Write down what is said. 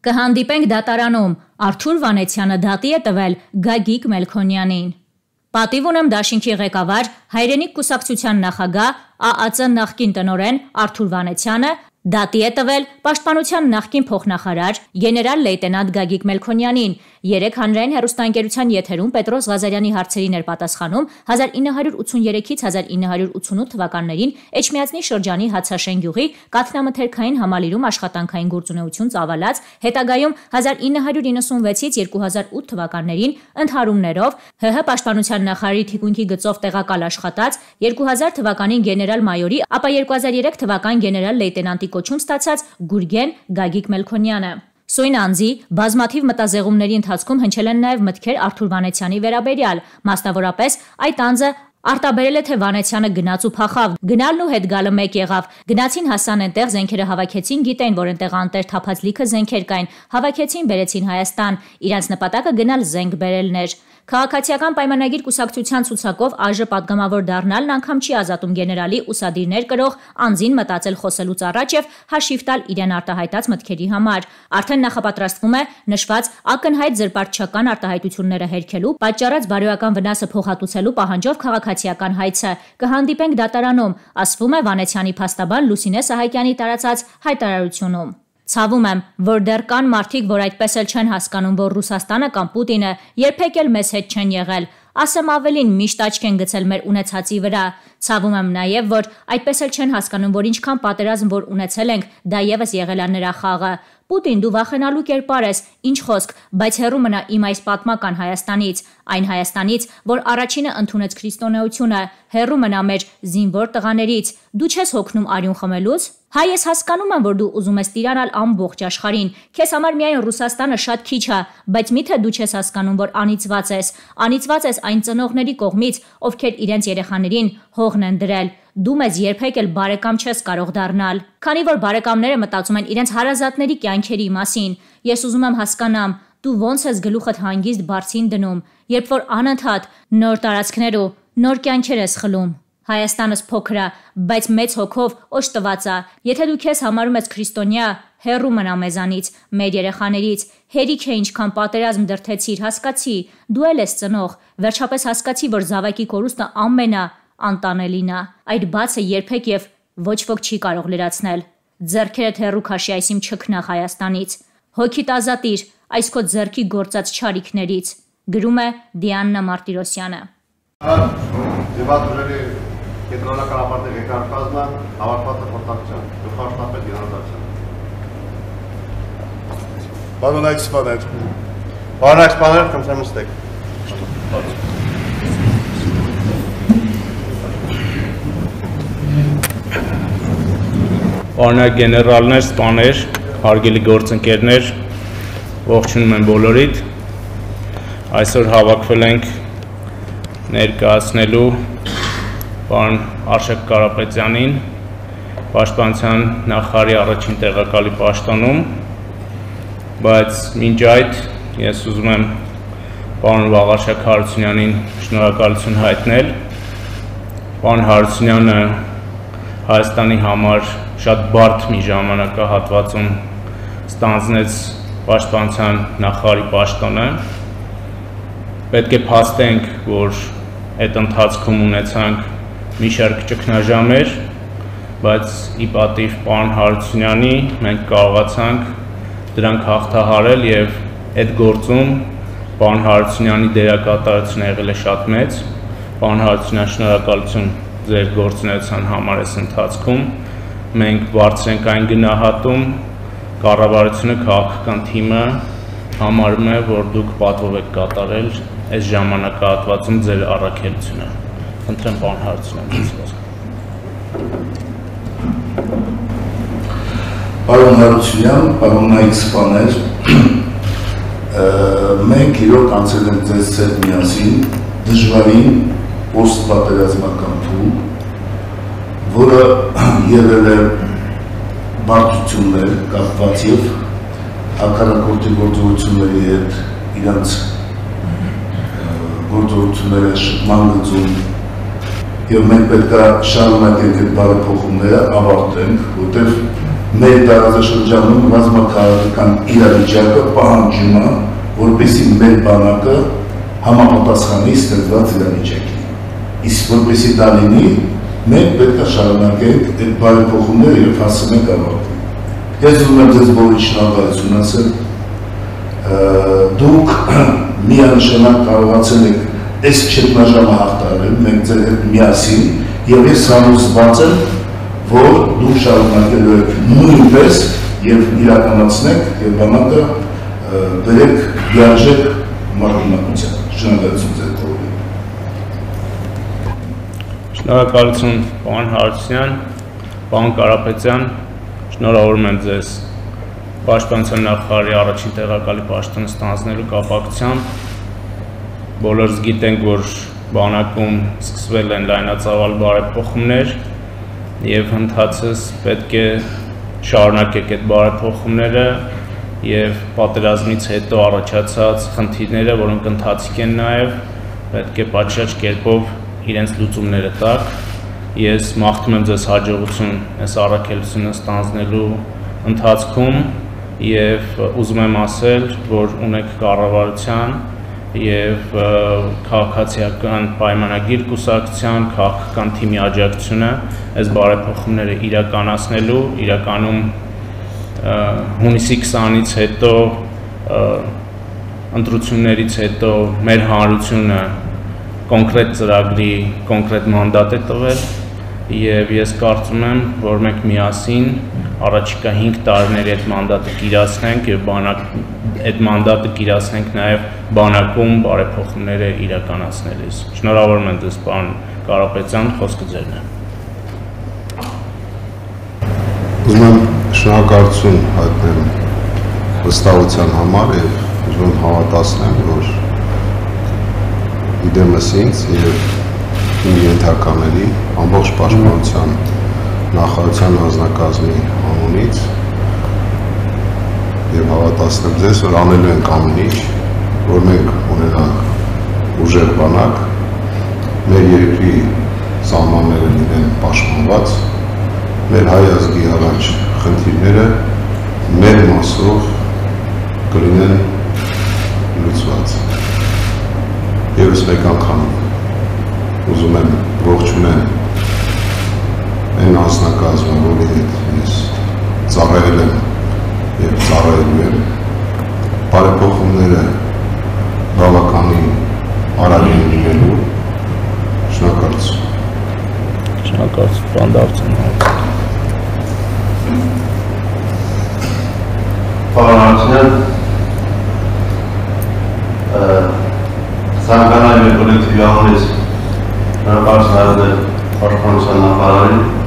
Կհանդիպենք դատարանում, Արթուր Վանեցյանը դատի է տվել Գագիկ Մելքոնյանին։ Պատիվ ունեմ դաշինքի ղեկավար, Հայրենիք կուսակցության նախագահ, ԱԱԾ նախկին տնօրեն Արթուր Վանեցյանը դատի է տվել Պաշտպանության նախկին փոխնախարար գեներալ լեյտենանտ Գագիկ Մելքոնյանին։ Երեկ հանրային հեռուստաընկերության եթերում Պետրոս Ղազարյանի հարցերին էր պատասխանում 1983-ից 1988 թվականներին Էջմիածնի շրջանի Հացաշեն գյուղի կաթնամթերքային համալիրում աշխատանքային գործունեություն ծավալած, հետագայում 1996-ից 2008 թվականներին ընդհարումներով ՀՀ Պաշտպանության նախարարի թիկունքի գծով տեղակալ աշխատած 2000 թվականին գեներալ-մայորի, ապա 2003 թվական գեներալ լեյտենանտի կոչում ստացած Գուրգեն Գագիկ Մելքոնյանը։ Սույն անձի բազմաթիվ մտազեղումների ընթացքում հնչել են նաև մտքեր Արթուր Վանեցյանի վերաբերյալ, մասնավորապես այդ անձը արտաբերել է, թե Վանեցյանը գնաց ու փախավ, գնալն ու հետ գալը մեկ եղավ, գնացին հասան այնտեղ, զենքերը հավաքեցին, գիտեն, որ այնտեղ անտեր թափած լիքը զենքեր կային, հավաքեցին, բերեցին Հայաստան, իրանց նպատակը գնալ զենք բերելն էր։ Քաղաքացիական պայմանագիր կուսակցության ցուցակով ԱԺ պատգամավոր դառնալն անգամ չի ազատում գեներալի ուսադիրներ կրող անձին մտածել խոսելուց առաջ եւ հաշիվ տալ իրեն արտահայտած մտքերի համար։ Արդեն նախապատրաստվում է նշված ակնհայտ զրպարտչական արտահայտությունները հերքելու, պատճառած բարոյական վնասը փոխհատուցելու պահանջով քաղաքացիական հայցը։ Կհանդիպենք դատարանում, ասվում է Վանեցյանի փաստաբան Լուսինե Սահակյանի տարածած հայտարարությունում։ Ցավում եմ, որ դեռ կան մարդիկ, որ այդպես էլ չեն հասկանում, որ Ռուսաստանը կամ Պուտինը երբեք էլ մեզ հետ չեն եղել։ Ասեմ ավելին, միշտ աչք են գցել մեր ունեցածի վրա։ Ցավում եմ նաև, որ այդպես էլ չեն հասկանում, որ ինչքան պատերազմ որ ունեցել ենք, դա եւս եղել է նրա խաղը։ Պուտին, դու վախենալու կերպար ես, ինչ խոսք, բայց հեռու մնա իմ այս պատմական Հայաստանից, այն Հայաստանից, որ առաջինը ընդունեց քրիստոնեությունը, հեռու մնա մեր զինվոր տղաներից։ Դու չես հոգնում արյուն խմելուց։ Հայ, ես հասկանում եմ, որ դու ուզում ես տիրանալ ամբողջ աշխարհին։ Քեզ համար միայն Ռուսաստանը շատ քիչ է, բայց միթե դու չես հասկանում, որ անիծված ես։ Անիծված ես այն ծնողների կողմից, ովքեր իրենց երեխաներին հողն են դրել։ Դու մեզ երբեք էլ բարեկամ չես կարող դառնալ։ Քանի որ բարեկամները մտածում են իրենց հարազատների կյանքերի մասին, ես ուզում եմ հասկանամ, դու ոնց ես գլուխդ հանգիստ բարձին դնում, երբ որ անընդհատ նոր տարածքներ ու նոր կյանքեր ես խլում։ Հայաստանս փոքր է, բայց մեծ հոգով օժտված է։ Եթե դու քեզ համարում ես քրիստոնյա, հեռու մնա մեզանից, մեր երեխաներից։ Հերիք է ինչքան պատերազմ դրդեցիր, հասկացի, դու էլ ես ծնող, վերջապես հասկացի, որ զավակի կորուստը անտանելին է։ Այդ բացը երբեք եւ ոչ ոք չի կարող լրացնել։ Ձեռքերդ հեռու քաշի այս իմ չքնաղ Հայաստանից։ Հոգիդ ազատիր այս քո ձեռքի գործած չարիքներից։ Գրում է Դիաննա Մարտիրոսյանը։ Դեպատուրերի կենտրոնական ապարտի ղեկավարը հավաքված է խորհրդակցության, գլխաշտապետ Գեներալ Պարոն այցպաներ։ Պարոն այցպաներ, խնդրեմ նստեք։ Պարոն գեներալներ, սպաներ, հարգելի գործընկերներ, ողջունում եմ բոլորիդ։ Այսօր հավաքվել ենք ներկայացնելու պարոն Արշակ Կարապետյանին Պաշտպանության նախարարի առաջին տեղակալի պաշտոնում, բայց մինչ այդ ես ուզում եմ պարոն Վաղարշակ Հարությունյանին շնորհակալություն հայտնել։ Պարոն Հարությունյանը Հայաստանի համար շատ բարդ մի ժամանակահատվածում ստանձնեց Պաշտպանության նախարարի պաշտոնը։ Պետք է փաստենք, որ այդ ընթացքում ունեցանք մի շարք ճգնաժամեր, բայց ի պատիվ պարոն Հարությունյանի մենք կարողացանք դրանք հաղթահարել եւ այդ գործում պարոն Հարությունյանի դերակատարությունը եղել է շատ մեծ։ Պարոն Հարությունյան, շնորհակալություն ձեր գործունեության համար այս ընթացքում։ Մենք բարձր ենք այն գնահատում, կառավարությունը, քաղաքական թիմը համարում է, որ դուք պատվով եք կատարել այս ժամանակահատվածում ձեր առաքելությունը։ Խնդրեմ պարոն Հարությունյան։ Պարոն Հարությունյան, պարոն այցպաներ, մենք իրոք անցել ենք ձեզ հետ միասին դժվարին պոստպատերազմական փուլ, որը եղել է բարդություններ կապված եւ հակառակորդի գործողությունների հետ իրանց գործողությունները շփման գծում եւ մենք պետք է շարունակենք այդ բարեփոխումները ավարտենք, որտեղ մեր տարածաշրջանում ռազմաքաղաքական իրավիճակը պահանջում է, որպեսզի մեր բանակը համապատասխանի ստեղծված իրավիճակին։ Իսկ որպեսզի դա լինի, մենք պետք է շարունակենք այդ բարեփոխումները եւ հասցնենք ավարտին։ Ես ուզում եմ ձեզ բոլորին շնորհակալություն ասել, դուք միանշանակ կարողացել եք այս չետնաժամը հաղթահարել, մենք ձեր հետ միասին, եւ ես համոզված եմ, որ դուք շարունակելու եք նույնպես եւ իրականացնեք եւ բանակը բերեք լիարժեք մարտունակության։ Շնորհակալություն ձեր բոլորին։ Շնորհակալություն պարոն Հարությունյան, պարոն Կարապետյան, շնորհավորում եմ ձեզ Պաշտպանության նախարարի առաջին տեղակալի պաշտոնը ստանձնելու կապակցությամբ։ Բոլորս գիտենք, որ բանակում սկսվել են լայնածավալ բարեփոխումներ եւ ընթացս պետք է շարունակեք այդ բարեփոխումները եւ պատերազմից հետո առաջացած խնդիրները, որոնք ընթացիկ են նաեւ, պետք է պատշաճ կերպով իրենց լուծումները տաք։ Ես մաղթում եմ ձեզ հաջողություն այս առաքելությունը ստանձնելու ընթացքում եւ ուզում եմ ասել, որ ունեք կառավարության եւ քաղաքացիական պայմանագիր կուսակցության, քաղաքական թիմի աջակցությունը այս բարեփոխումները իրականացնելու, իրականում հունիսի 20-ից հետո ընտրություններից հետո մեր հանրությունը կոնկրետ ծրագրի կոնկրետ մանդատ է տվել եւ ես կարծում եմ, որ մենք միասին առաջիկա 5 տարիների այդ մանդատը կիրացնենք եւ այդ մանդատը կիրացնենք նաեւ բանակում բարեփոխումները իրականացնելիս։ Շնորհավորում եմ ձեզ, պարոն Կարապետյան, խոսքը ձերն է։ Ուզում եմ շնորհակալություն հայտնել վստահության համար եւ ուզում եմ հավատացնել, որ իդեմս ինձ եւ իմ ենթականների ամբողջ պաշտպանության նախարարության հանձնակազմի անունից եւ հավատացնել ձեզ, որ անելու ենք ամեն ինչ, որ մենք ունենանք ուժեղ բանակ, մեր երկրի սահմանները լինեն պաշտպանված, մեր հայ ազգի առաջ խնդիրները մեր մասով կլինեն լուծված։ Եվս մեկ անգամ ուզում եմ ողջունել այն անձնակազմը, որի հետ ես ծառայել եմ եւ ծառայելու եմ, բարեփոխումները բավականին արագ են լինելու։ Շնորհակալություն։ Շնորհակալություն, պարոն Դավթյան։ Պարոն Հարությունյան, ցանկանում եմ կոլեկտիվի անունից շնորհակալություն հայտնել Պաշտպանության նախարարին